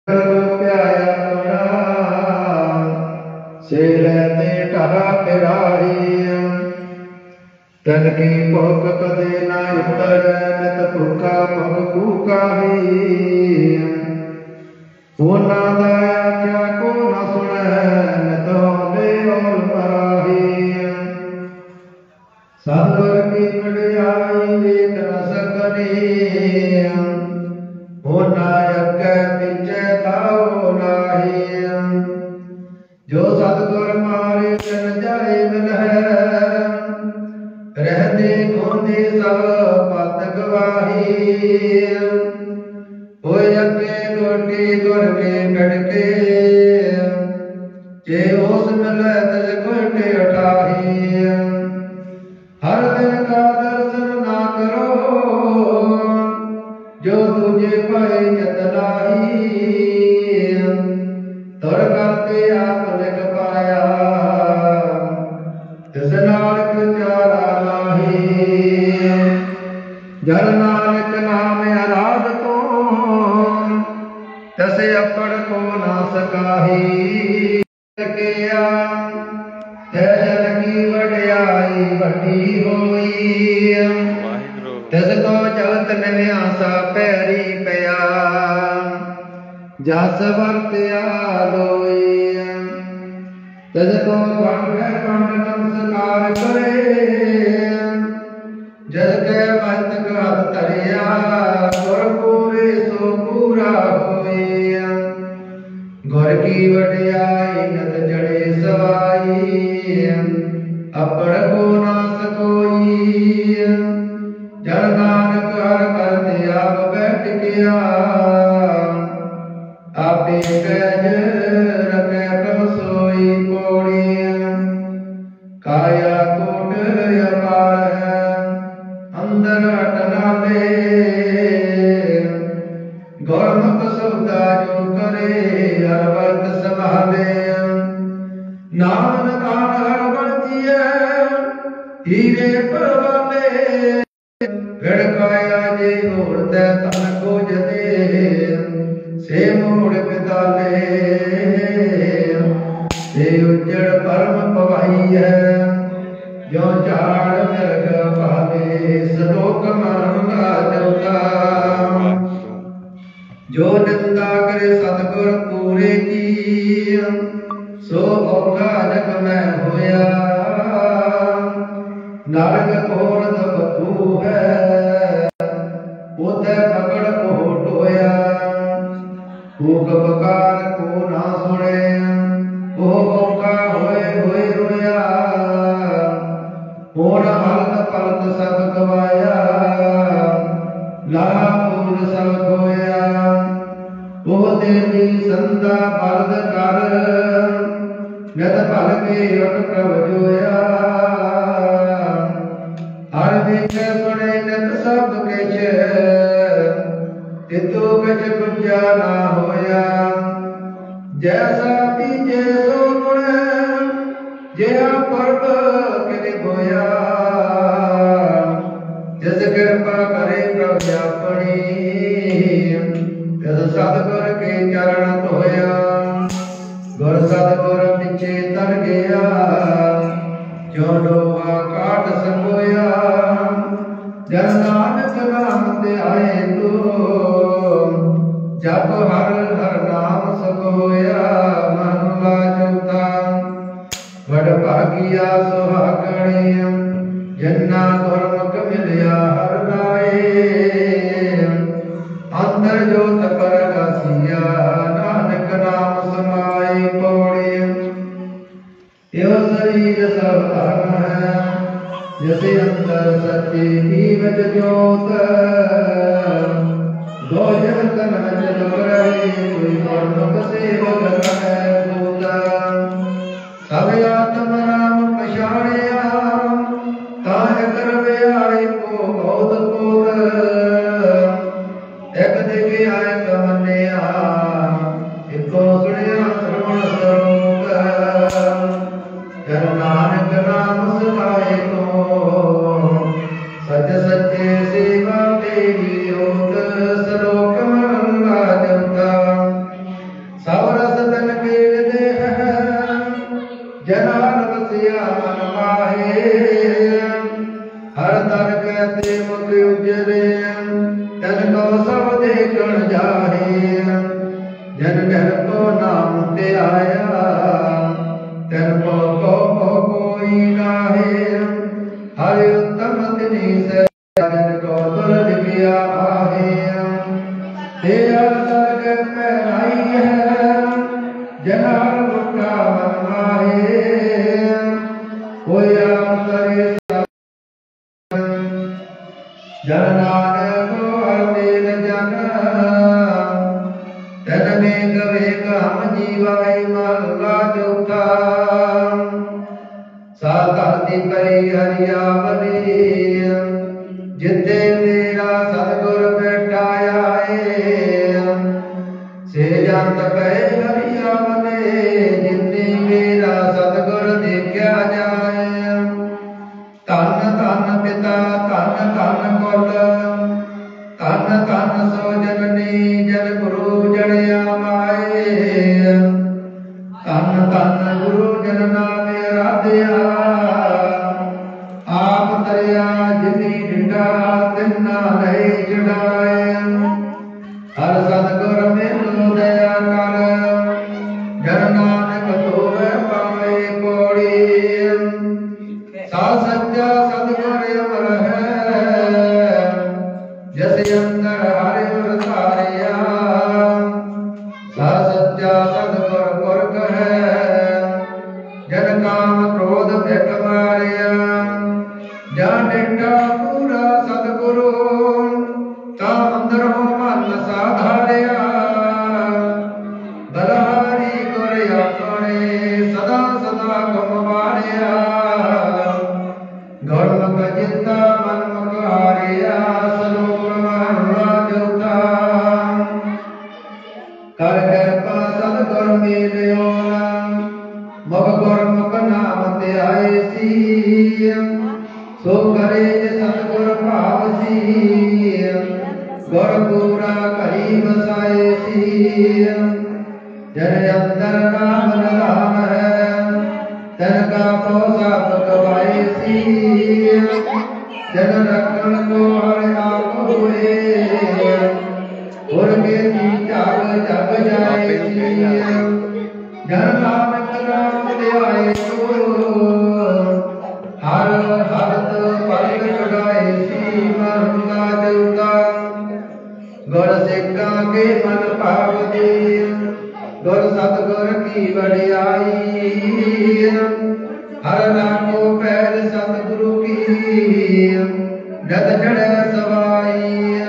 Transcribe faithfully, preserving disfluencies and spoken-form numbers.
प्याया करुणा से लेते टहा फिराही तन की भुख कदे ना उतर नित भूखा भग भूखा ही वो ना दाया क्या को न सुने नित होंदे और मराही सतगुर की वडियाई वेख न सकनी वो नायक पीछे ताओ नाही जो सतगुर मारे जन जाए मिल रहते खोंदे सब पत गवाही होए अके गोटी गुर के कड़के जे उस मिले तज गोटे उठाही हर दिन का दर्शन ना करो जो तुझे पाए जतनाही तुर करते आप लिख पाया तिस नानक चारा नाही जन नानक नाम आराध तो तसे अपड़ को ना सकाही किया है जन की वडियाई वड्डी होई तिसको जगत निव्यासा पैरी पया जस वरत्या लोई तिसको पंड पंड नमस्कार करे जस के मस्तक हथ तरिया गुर पूरे सो पूरा होई गुर की वडियाई नत जड़े सवाई अपड़ को ना सकोई जन नानक हर करते आप बैठ गया आपे कैज रखे प्रभ सोई पौड़ी काया कोट अपार है अंदर अटना दे गौरमुख सौदा जो करे हर वर्त संभाले नाम नकान हर बढ़ती है हीरे परवाले गड़काया जे होते तन को जदे से मोड़ पिताले से उज्जड़ परम पवाई है जो चाड़ मिर्ग पाले सलोक मानुगा देवता जो निंदा करे सतगुर पूरे की सो औखा जग में होया नरक घोर दुख है उधे पकड़ को टोया भूख बकार को ना सुने वो औखा होए होए रोया होर हलत पलत सब गवाया लाहा पूर सब खोया वो देवी संदा बरद कर नित भल के उठ प्रभ जोया हर देखे सुने नित सब किछ तितो कछ कुंजा ना होया जैसा बीजे सो गुण जया पर्व किने बोया जिस कृपा करे प्रभ अपनी तिस सतगुर के चरण धोया गुर सतगुर पिछे तर गया जो डोवा काट सकोया जन नानक नाम ते आए तो जप हर हर नाम सकोया मन लाजोता वड भागिया सुहागणी जिन्ना गुरमुख मिलिया हर नाए अंतर जोत परगासिया नानक नाम समाई पौड़ी यो शरीर सब धर्म है जैसे अंतर सच्ची जीवत जोत दो जन तन जन रहे कोई गुरमुख सेवक रहे दूता सब आत्म राम पछाड़िया ताह करवे आए को बहुत कोत एक देखे आए कमनिया इको सुनिया श्रवण सरोग जन नानक नाम सुनाए को सच सच्चे सेवा तेरी होत सलोक मन लाजता हर दर कहते मुख उजरे तन को सब देखण जाहे जन घर को नाम ते आया तन को को को कोई नाहे हरि उत्तम तिनि से जन को दुर्लभ किया आहे ते दर पहनाई है जनार मुक्ता मन माहे कोई करे जन नानक हर तेल जन तन में गवे हम जीवाई महला चौथा साधाती परी हरियावली जिते मेरा सतगुर बैठाया है से जंत पै हरियावले जिते मेरा सतगुर देखा जाए धन धन पिता धन धन कुल धन धन सो जननी जन गुरु जड़िया माए धन धन गुरु जनना में राधिया आप दरिया जिनी डिंडा तिन्ना नहीं चढ़ाए हर सतगुर में दया कर जन नानक धोवे पावे कोड़ी सा सच्चा सतगुर अमर है जस अंदर हरि वरतारिया सा सच्चा सतगुर पुरख है जन काम क्रोध भिख मारिया जान डिंडा पूरा सतगुरु ता अंदर हो मन साधारिया बलहारी गुर अपने सदा सदा गुम मारिया गौरव जिंदा मन मुखारिया सलोक महला जोता कर कृपा सतगुर मिलियो मुख गुरमुख नाम ते आए सी सो करे सतगुर भावसी गुर पूरा करी बसाए सी जन अंदर नाम नाम है तन का पोसा पकवाए सी जन रखण को हर आप हुए उर के जाग जग जाए सी जन नानक नाम ते आए हर हरत पलक चढ़ाए सी महला चौथा गुर सिक्का के मन पावती गुर सतगुर की बड़ियाई हर नामो पैर सतगुरु की जत चढ़े सवाई